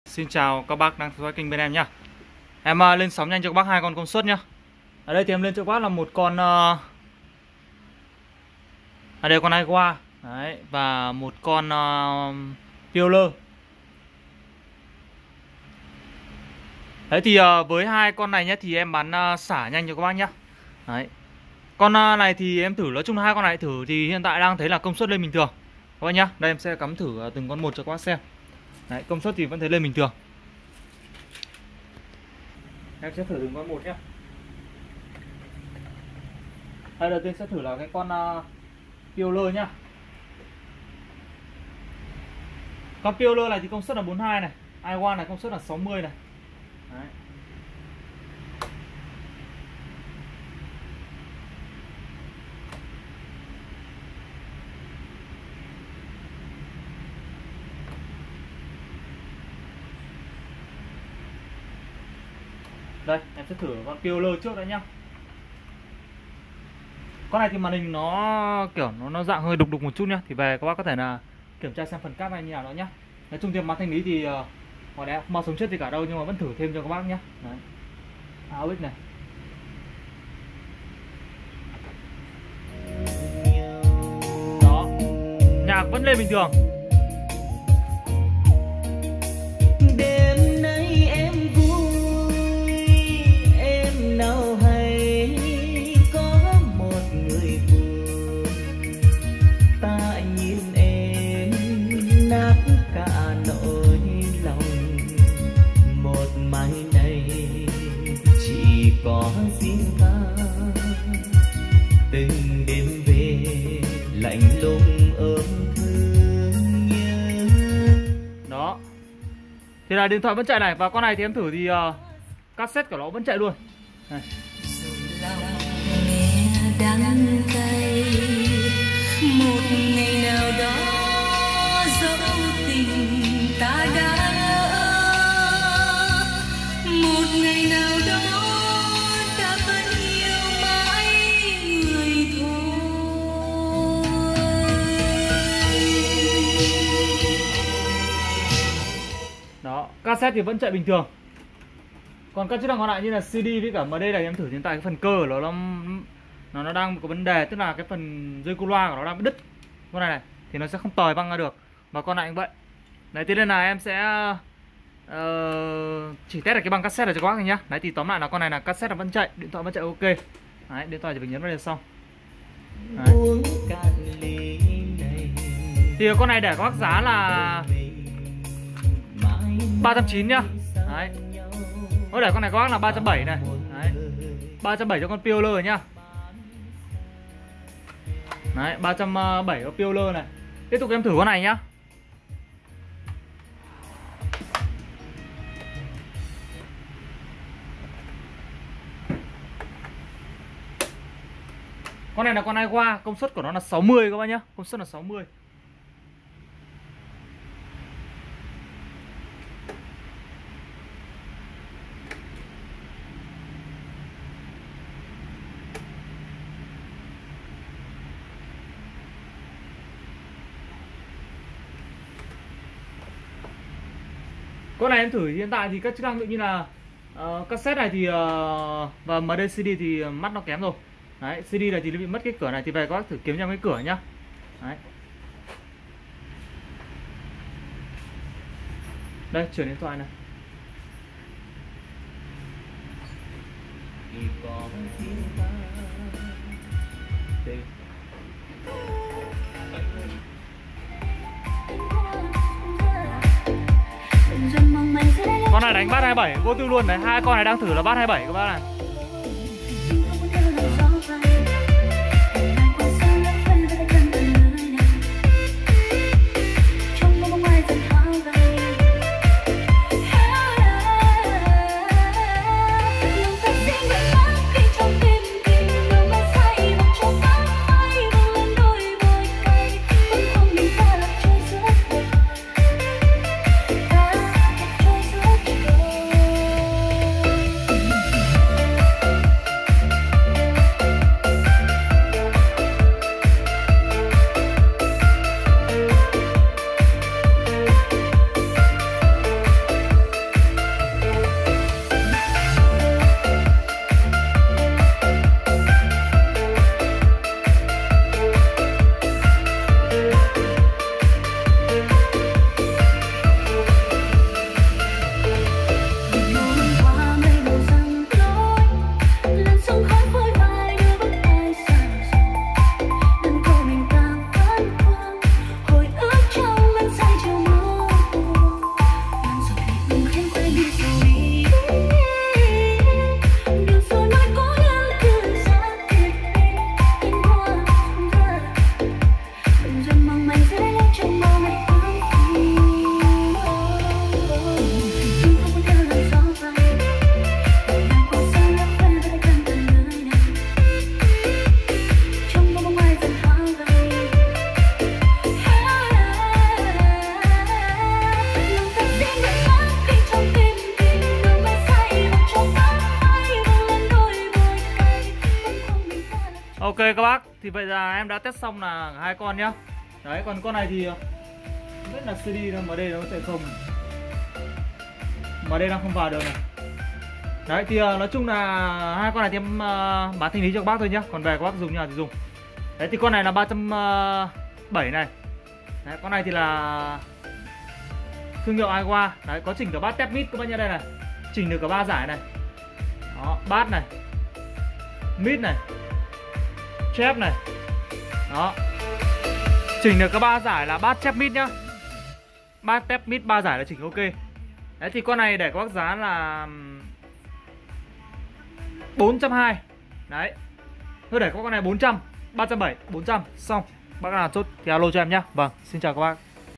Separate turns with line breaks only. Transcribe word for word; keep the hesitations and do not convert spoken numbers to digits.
Xin chào các bác đang theo dõi kênh bên em nhá. Em uh, lên sóng nhanh cho các bác hai con công suất nhá. Ở đây thì em lên cho các bác là một con uh... ở đây con Aiwa đấy, và một con uh... Pioneer. Đấy thì uh, với hai con này nhá thì em bán uh, xả nhanh cho các bác nhá. Đấy. Con uh, này thì em thử, nói chung là hai con này thử thì hiện tại đang thấy là công suất lên bình thường các bác nhá. Đây em sẽ cắm thử uh, từng con một cho các bác xem. Đấy, công suất thì vẫn thấy lên bình thường. Em sẽ thử từng con một nhé. Đây, đầu tiên sẽ thử là cái con uh, Pioneer nhá. Con Pioneer này thì công suất là bốn mươi hai này, Aiwa này công suất là sáu mươi này. Đấy. Đây, em sẽ thử con Pioneer trước đấy nhá. Con này thì màn hình nó kiểu nó, nó dạng hơi đục đục một chút nhá. Thì về các bác có thể là kiểm tra xem phần cáp này như nào đó nhá. Nói chung thì mặt thanh lý thì uh, ngoài đây không bao sống chết gì cả đâu, nhưng mà vẫn thử thêm cho các bác nhá. Đấy. a u ích này. Đó. Nhạc vẫn lên bình thường.
Đêm nay em vui, em nào hay có một người buồn. Ta nhìn em nát cả nỗi lòng. Một mai này chỉ có riêng ta. Từng đêm về lạnh lùng ôm thương nhớ.
Đó. Thì là điện thoại vẫn chạy này. Và con này thì em thử thì uh, cassette của nó vẫn chạy luôn này.
Đắng cay một ngày nào đó dẫu tình ta đã lỡ, một ngày nào đó ta vẫn yêu mãi người thôi.
Đó, cassette thì vẫn chạy bình thường. Còn các chức năng còn lại như là xê đê với cả em đê này em thử hiện tại cái phần cơ của nó nó nó, nó đang có vấn đề, tức là cái phần dây cu loa của nó đang bị đứt. Con này này thì nó sẽ không tòi văng ra được. Và con này cũng vậy. Đấy, thế nên là em sẽ uh, chỉ test được cái băng cassette này cho các bác nhá. Đấy thì tóm lại là con này là cassette là vẫn chạy, điện thoại vẫn chạy ok. Đấy, điện thoại chỉ phải nhấn vào là xong. Đấy. Thì con này để các bác giá là ba trăm chín mươi nhá. Đấy. Có để con này các bác là ba trăm bảy mươi này. Đấy. ba trăm bảy mươi cho con Pioneer nhá. Đấy, ba trăm bảy mươi cho Pioneer này. Tiếp tục em thử con này nhá. Con này là con Aiwa, công suất của nó là sáu mươi các bác nhá, công suất là sáu mươi. Con này em thử hiện tại thì các chức năng tự như là uh, cassette này thì uh, và em đê xê đê thì mắt nó kém rồi. Đấy, xê đê này thì nó bị mất cái cửa này, thì về các bác thử kiếm cho cái cửa nhá. Đấy. Đây, chuyển điện thoại này. Con này đánh bass hai mươi bảy vô tư luôn đấy. Hai con này đang thử là bass hai mươi bảy các bác này. Ok các bác, thì vậy là em đã test xong là hai con nhá. Đấy, còn con này thì không biết là xê đê đâu, em đê nó có thể không, em đê đang không vào được này. Đấy thì uh, nói chung là hai con này thì em uh, bán thanh lý cho các bác thôi nhá. Còn về các bác dùng như nào thì dùng. Đấy thì con này là ba trăm bảy này. Đấy, con này thì là thương hiệu Aiwa. Đấy, có chỉnh cả bát tép mít các bác nhá, đây này. Chỉnh được cả ba giải này. Đó, bát này, mít này, chép này. Đó. Chỉnh được cả ba giải là bát chép mít nhá. Bát tép mít ba giải là chỉnh ok. Đấy thì con này để các bác giá là bốn trăm hai mươi. Đấy. Thôi để có con này bốn trăm, ba trăm bảy mươi, bốn trăm. Xong. Bác nào chốt thì alo cho em nhá. Vâng, xin chào các bác.